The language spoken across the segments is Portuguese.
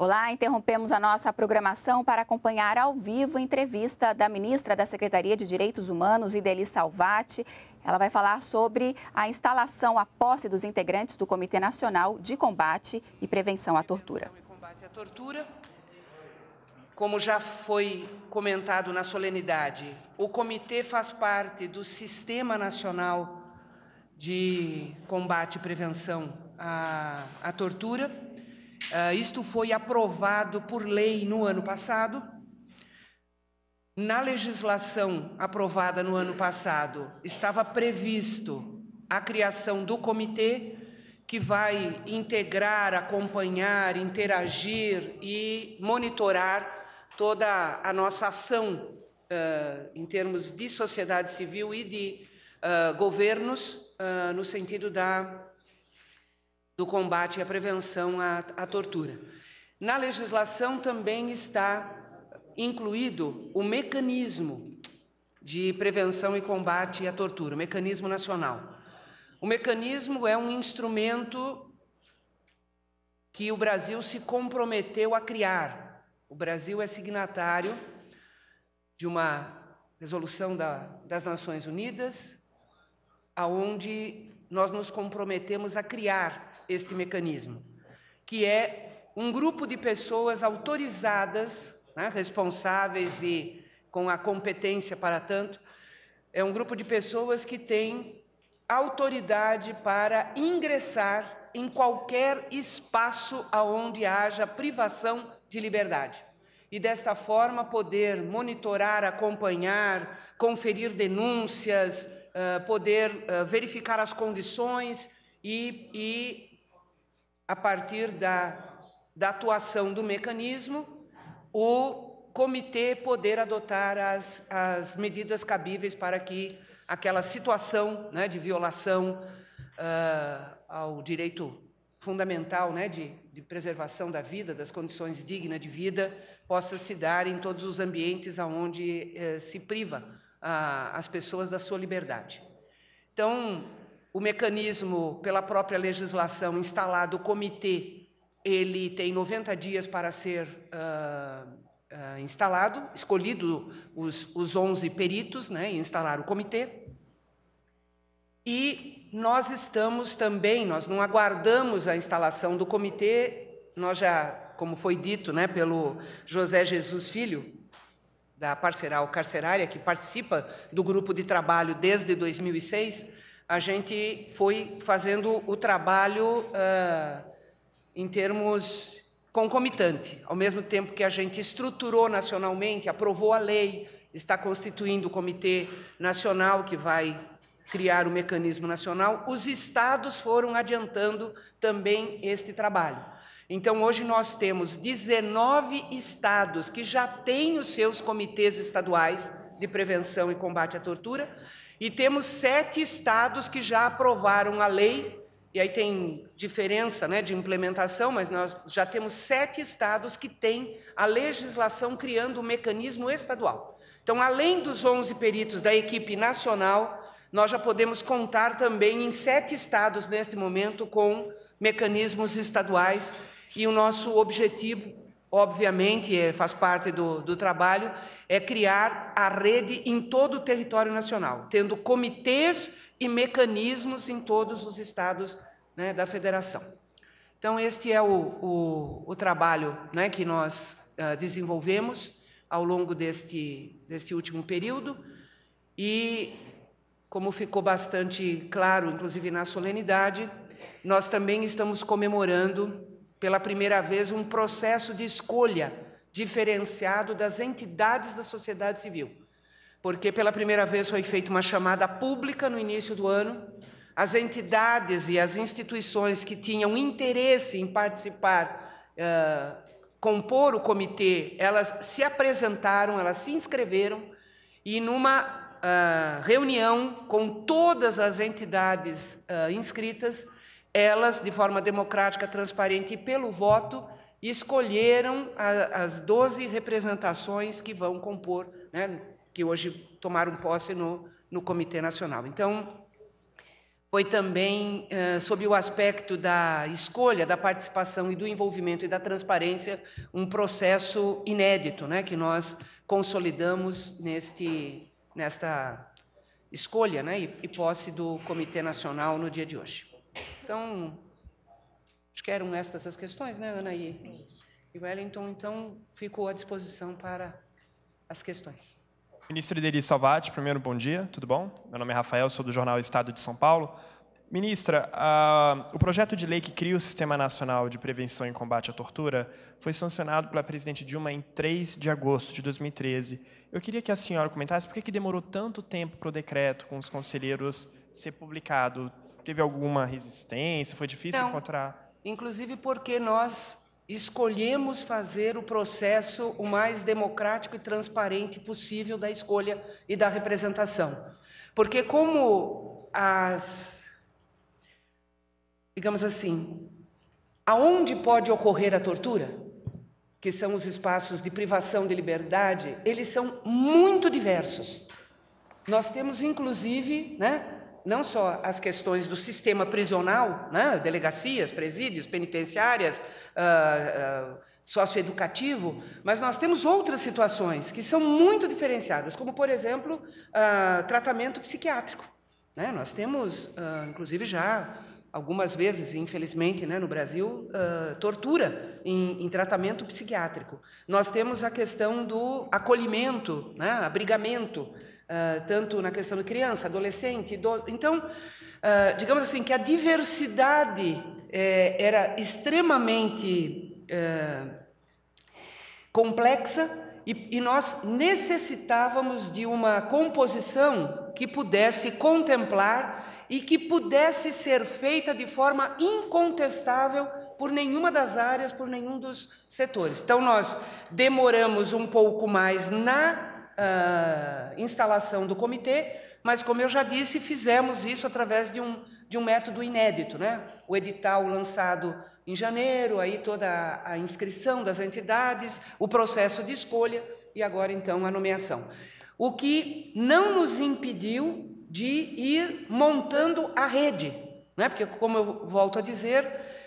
Olá, interrompemos a nossa programação para acompanhar ao vivo a entrevista da ministra da Secretaria de Direitos Humanos, Idely Salvati. Ela vai falar sobre a instalação, a posse dos integrantes do Comitê Nacional de Combate e Prevenção à Tortura. Como já foi comentado na solenidade, o comitê faz parte do Sistema Nacional de Combate e Prevenção à Tortura. Isto foi aprovado por lei no ano passado. Na legislação aprovada no ano passado, estava previsto a criação do comitê, que vai integrar, acompanhar, interagir e monitorar toda a nossa ação em termos de sociedade civil e de governos no sentido do combate e a prevenção à tortura. Na legislação também está incluído o mecanismo de prevenção e combate à tortura, o mecanismo nacional. O mecanismo é um instrumento que o Brasil se comprometeu a criar. O Brasil é signatário de uma resolução das Nações Unidas, aonde nós nos comprometemos a criar este mecanismo, que é um grupo de pessoas autorizadas, responsáveis e com a competência para tanto, é um grupo de pessoas que tem autoridade para ingressar em qualquer espaço onde haja privação de liberdade. E desta forma poder monitorar, acompanhar, conferir denúncias, poder verificar as condições e a partir da atuação do mecanismo, o comitê poder adotar as medidas cabíveis para que aquela situação de violação ao direito fundamental de preservação da vida, das condições dignas de vida, possa se dar em todos os ambientes onde se priva as pessoas da sua liberdade. Então, o mecanismo, pela própria legislação instalado, o comitê, ele tem 90 dias para ser instalado, escolhido os 11 peritos, e instalar o comitê. E nós estamos também, nós não aguardamos a instalação do comitê, nós já, como foi dito pelo José Jesus Filho, da Parceral Carcerária, que participa do grupo de trabalho desde 2006, a gente foi fazendo o trabalho em termos concomitante. Ao mesmo tempo que a gente estruturou nacionalmente, aprovou a lei, está constituindo o Comitê Nacional que vai criar o mecanismo nacional, os estados foram adiantando também este trabalho. Então, hoje nós temos 19 estados que já têm os seus comitês estaduais de prevenção e combate à tortura, e temos 7 estados que já aprovaram a lei, e aí tem diferença de implementação, mas nós já temos 7 estados que têm a legislação criando o mecanismo estadual. Então, além dos 11 peritos da equipe nacional, nós já podemos contar também em 7 estados, neste momento, com mecanismos estaduais, e o nosso objetivo, obviamente, faz parte do trabalho, é criar a rede em todo o território nacional, tendo comitês e mecanismos em todos os estados da federação. Então, este é o trabalho que nós desenvolvemos ao longo deste último período e, como ficou bastante claro, inclusive na solenidade, nós também estamos comemorando pela primeira vez um processo de escolha diferenciado das entidades da sociedade civil, porque pela primeira vez foi feita uma chamada pública no início do ano, as entidades e as instituições que tinham interesse em participar, compor o comitê, elas se apresentaram, elas se inscreveram, e numa reunião com todas as entidades inscritas, elas, de forma democrática, transparente e pelo voto, escolheram as 12 representações que vão compor, que hoje tomaram posse no Comitê Nacional. Então, foi também sob o aspecto da escolha, da participação e do envolvimento e da transparência, um processo inédito, né, que nós consolidamos nesta escolha, né, e posse do Comitê Nacional no dia de hoje. Então, acho que eram estas as questões, né, Ana e Wellington, então fico à disposição para as questões. Ministro Ideli Salvati, primeiro, bom dia, tudo bom? Meu nome é Rafael, sou do jornal Estado de São Paulo. Ministra, o projeto de lei que cria o Sistema Nacional de Prevenção e Combate à Tortura foi sancionado pela presidente Dilma em 3 de agosto de 2013. Eu queria que a senhora comentasse por que demorou tanto tempo para o decreto com os conselheiros ser publicado. Teve alguma resistência? Foi difícil encontrar? Inclusive porque nós escolhemos fazer o processo o mais democrático e transparente possível da escolha e da representação. Porque como digamos assim, aonde pode ocorrer a tortura, que são os espaços de privação de liberdade, eles são muito diversos. Nós temos, inclusive, né, não só as questões do sistema prisional, né, delegacias, presídios, penitenciárias, socioeducativo, mas nós temos outras situações que são muito diferenciadas, como, por exemplo, tratamento psiquiátrico. Né? Nós temos, inclusive, já algumas vezes, infelizmente, né, no Brasil, tortura em tratamento psiquiátrico. Nós temos a questão do acolhimento, né, abrigamento, tanto na questão de criança, adolescente, idoso. Então, digamos assim, que a diversidade era extremamente complexa e nós necessitávamos de uma composição que pudesse contemplar e que pudesse ser feita de forma incontestável por nenhuma das áreas, por nenhum dos setores. Então, nós demoramos um pouco mais na instalação do comitê, mas, como eu já disse, fizemos isso através de um método inédito, né? O edital lançado em janeiro, aí toda a inscrição das entidades, o processo de escolha e agora, então, a nomeação. O que não nos impediu de ir montando a rede, né? Porque, como eu volto a dizer,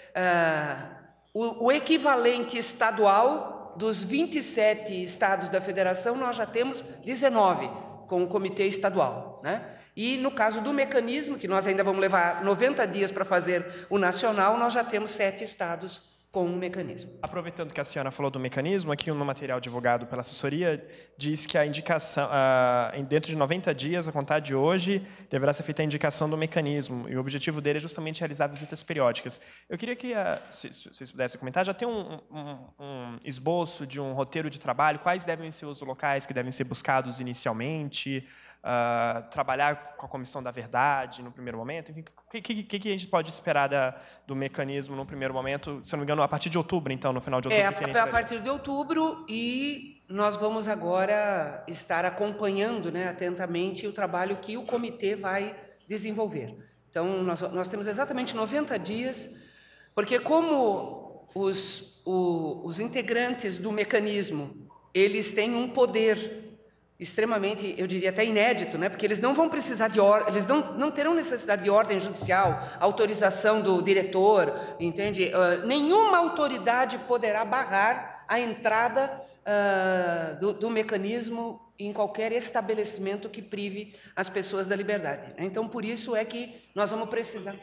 o equivalente estadual dos 27 estados da federação, nós já temos 19 com o comitê estadual, né? E no caso do mecanismo, que nós ainda vamos levar 90 dias para fazer o nacional, nós já temos 7 estados com o mecanismo. Aproveitando que a senhora falou do mecanismo, aqui no material divulgado pela assessoria, diz que a indicação, dentro de 90 dias, a contar de hoje, deverá ser feita a indicação do mecanismo, e o objetivo dele é justamente realizar visitas periódicas. Eu queria que, se vocês pudessem comentar, já tem um esboço de um roteiro de trabalho, quais devem ser os locais que devem ser buscados inicialmente, trabalhar com a Comissão da Verdade no primeiro momento? Enfim, o que a gente pode esperar do mecanismo no primeiro momento, se não me engano, a partir de outubro, então, no final de outubro? A partir de outubro, e nós vamos agora estar acompanhando, né, atentamente o trabalho que o comitê vai desenvolver. Então, nós temos exatamente 90 dias, porque como os integrantes do mecanismo, eles têm um poder extremamente, eu diria até inédito, né? Porque eles não vão precisar eles não terão necessidade de ordem judicial, autorização do diretor, entende? Nenhuma autoridade poderá barrar a entrada do mecanismo em qualquer estabelecimento que prive as pessoas da liberdade. Então, por isso é que nós vamos precisar,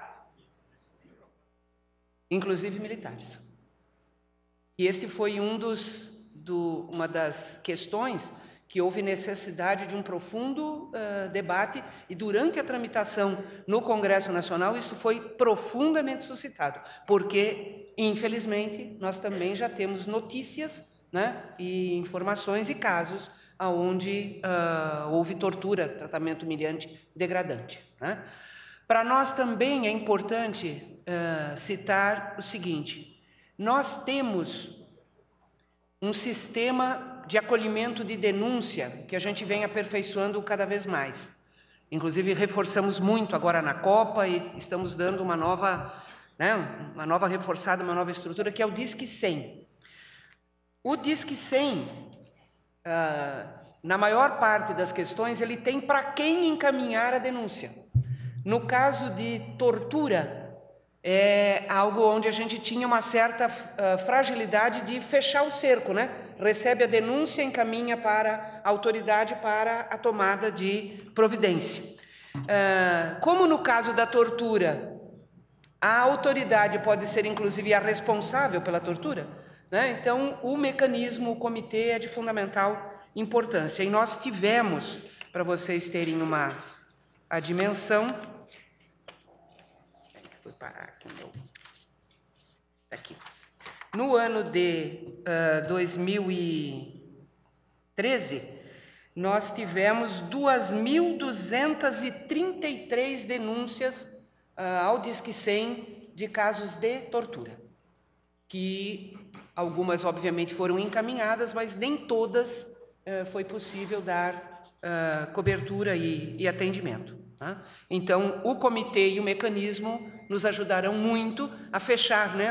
inclusive militares. E este foi uma das questões que houve necessidade de um profundo debate, e durante a tramitação no Congresso Nacional isso foi profundamente suscitado, porque, infelizmente, nós também já temos notícias, né, e informações e casos onde houve tortura, tratamento humilhante, degradante, né? Para nós também é importante citar o seguinte: nós temos um sistema de acolhimento de denúncia que a gente vem aperfeiçoando cada vez mais. Inclusive, reforçamos muito agora na Copa e estamos dando uma nova reforçada, uma nova estrutura, que é o Disque 100. O Disque 100, na maior parte das questões, ele tem para quem encaminhar a denúncia. No caso de tortura, é algo onde a gente tinha uma certa fragilidade de fechar o cerco, né? Recebe a denúncia, encaminha para a autoridade para a tomada de providência. Como no caso da tortura, a autoridade pode ser inclusive a responsável pela tortura, né? Então o mecanismo, o comitê é de fundamental importância. E nós tivemos, para vocês terem a dimensão, foi parar aqui, aqui. No ano de 2013, nós tivemos 2.233 denúncias ao Disque 100 de casos de tortura, que algumas, obviamente, foram encaminhadas, mas nem todas foi possível dar cobertura e atendimento. Tá? Então, o comitê e o mecanismo nos ajudarão muito a fechar, né,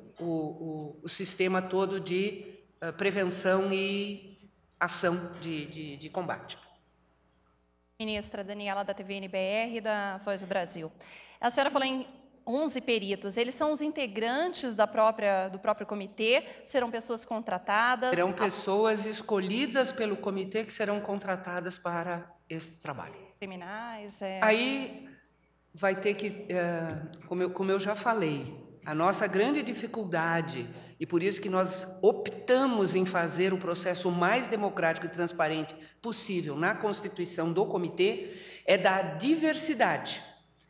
o sistema todo de prevenção e ação de combate. Ministra Daniela, da TVNBR, da Voz do Brasil. A senhora falou em 11 peritos. Eles são os integrantes do próprio comitê? Serão pessoas contratadas? Serão pessoas escolhidas pelo comitê que serão contratadas para esse trabalho. Criminais? Aí vai ter que, como eu já falei, a nossa grande dificuldade, e por isso que nós optamos em fazer o processo mais democrático e transparente possível na constituição do comitê, é da diversidade.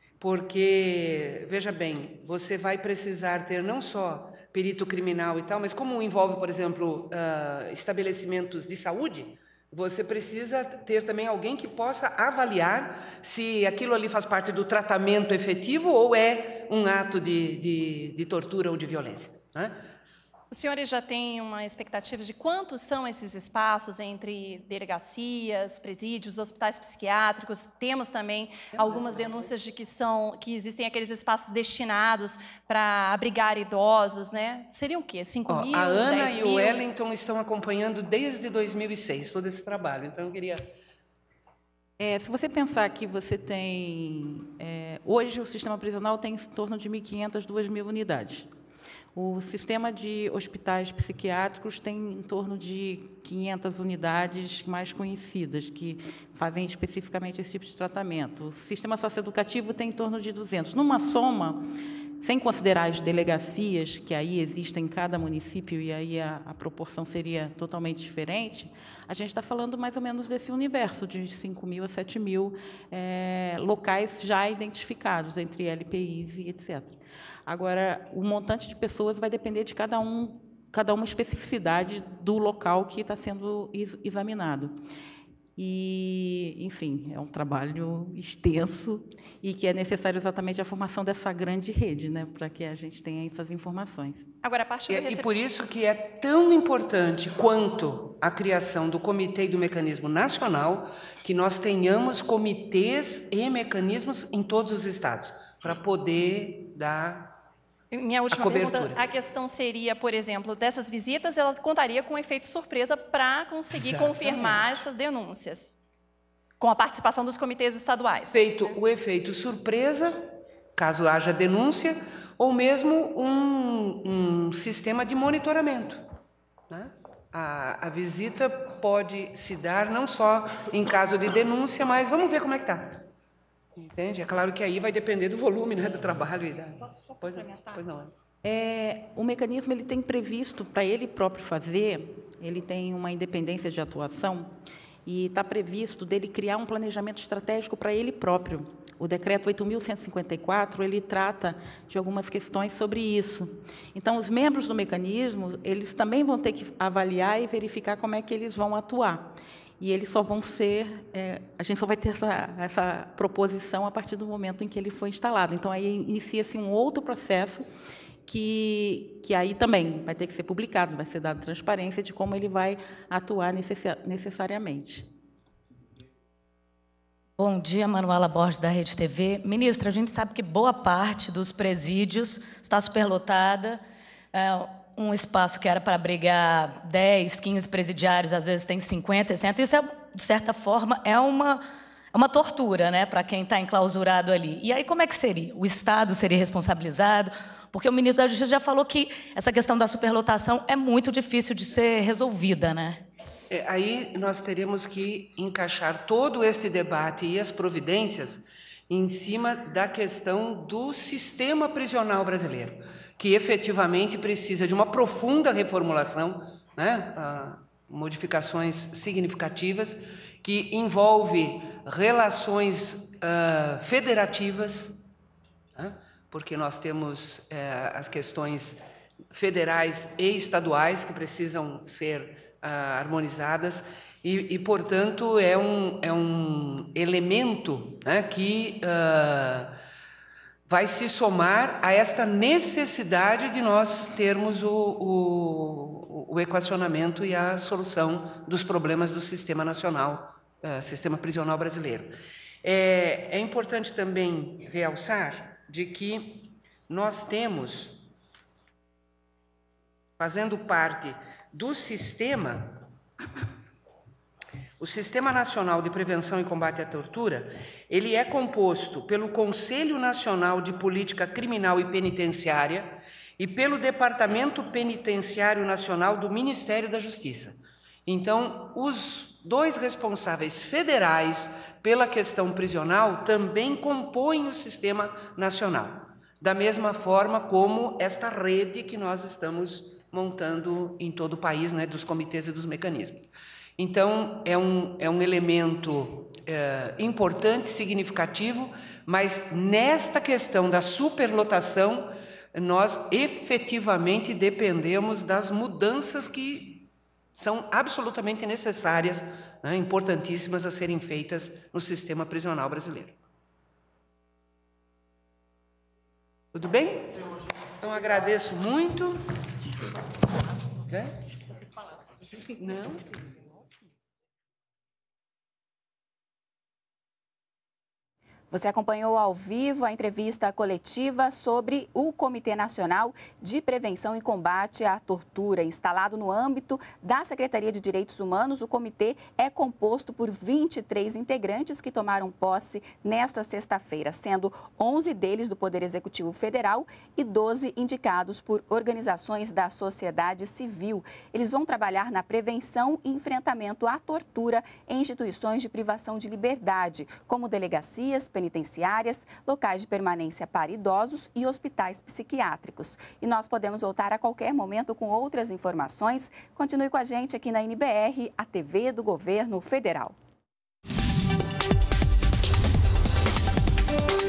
Porque, veja bem, você vai precisar ter não só perito criminal e tal, mas como envolve, por exemplo, estabelecimentos de saúde, você precisa ter também alguém que possa avaliar se aquilo ali faz parte do tratamento efetivo ou é um ato de tortura ou de violência, né? Os senhores já têm uma expectativa de quantos são esses espaços entre delegacias, presídios, hospitais psiquiátricos? Temos também algumas denúncias de que existem aqueles espaços destinados para abrigar idosos, né? Seriam o quê? 5 mil, a Ana 10 e mil? o Wellington estão acompanhando desde 2006 todo esse trabalho, então eu queria... Se você pensar que você tem... hoje o sistema prisional tem em torno de 1.500, 2.000 unidades. O sistema de hospitais psiquiátricos tem em torno de 500 unidades mais conhecidas, que fazem especificamente esse tipo de tratamento. O sistema socioeducativo tem em torno de 200. Numa soma, sem considerar as delegacias, que aí existem em cada município, e aí a proporção seria totalmente diferente, a gente está falando mais ou menos desse universo de 5.000 a 7.000 locais já identificados, entre LPIs e etc. Agora, o montante de pessoas vai depender de cada uma especificidade do local que está sendo examinado. E, enfim, é um trabalho extenso e que é necessário exatamente a formação dessa grande rede, né, para que a gente tenha essas informações. Agora, a partir do E por isso que é tão importante quanto a criação do comitê e do mecanismo nacional que nós tenhamos comitês e mecanismos em todos os estados para poder dar minha última pergunta, a questão seria, por exemplo, dessas visitas, ela contaria com um efeito surpresa para conseguir confirmar essas denúncias, com a participação dos comitês estaduais. Feito o efeito surpresa, caso haja denúncia, ou mesmo um sistema de monitoramento, né? A visita pode se dar não só em caso de denúncia, mas vamos ver como é que está. Entende? É claro que aí vai depender do volume, né, do trabalho. Pois não. O mecanismo ele tem previsto, para ele próprio fazer, ele tem uma independência de atuação e está previsto dele criar um planejamento estratégico para ele próprio. O decreto 8.154, ele trata de algumas questões sobre isso. Então, os membros do mecanismo, eles também vão ter que avaliar e verificar como é que eles vão atuar. E eles só vão ser... a gente só vai ter essa proposição a partir do momento em que ele foi instalado. Então, aí inicia-se um outro processo que aí também vai ter que ser publicado, vai ser dado transparência de como ele vai atuar necessariamente. Bom dia, Manuela Borges, da Rede TV. Ministra, a gente sabe que boa parte dos presídios está superlotada. Um espaço que era para abrigar 10, 15 presidiários, às vezes tem 50, 60. Isso, de certa forma, é uma uma tortura, né, para quem está enclausurado ali. E aí como é que seria? O Estado seria responsabilizado? Porque o ministro da Justiça já falou que essa questão da superlotação é muito difícil de ser resolvida, né? Aí nós teremos que encaixar todo este debate e as providências em cima da questão do sistema prisional brasileiro, que efetivamente precisa de uma profunda reformulação, né? Modificações significativas, que envolve relações federativas, né? Porque nós temos as questões federais e estaduais que precisam ser harmonizadas e, portanto, é um elemento, né, que vai se somar a esta necessidade de nós termos o equacionamento e a solução dos problemas do sistema nacional, sistema prisional brasileiro. É importante também realçar de que nós temos, fazendo parte do sistema, o Sistema Nacional de Prevenção e Combate à Tortura, ele é composto pelo Conselho Nacional de Política Criminal e Penitenciária e pelo Departamento Penitenciário Nacional do Ministério da Justiça. Então, os dois responsáveis federais pela questão prisional também compõem o Sistema Nacional, da mesma forma como esta rede que nós estamos montando em todo o país, né, dos comitês e dos mecanismos. Então, é um elemento importante, significativo, mas nesta questão da superlotação, nós efetivamente dependemos das mudanças que são absolutamente necessárias, né, importantíssimas a serem feitas no sistema prisional brasileiro. Tudo bem? Então, agradeço muito. Não? Você acompanhou ao vivo a entrevista coletiva sobre o Comitê Nacional de Prevenção e Combate à Tortura. Instalado no âmbito da Secretaria de Direitos Humanos, o comitê é composto por 23 integrantes que tomaram posse nesta sexta-feira, sendo 11 deles do Poder Executivo Federal e 12 indicados por organizações da sociedade civil. Eles vão trabalhar na prevenção e enfrentamento à tortura em instituições de privação de liberdade, como delegacias penitenciárias, locais de permanência para idosos e hospitais psiquiátricos. E nós podemos voltar a qualquer momento com outras informações. Continue com a gente aqui na NBR, a TV do Governo Federal.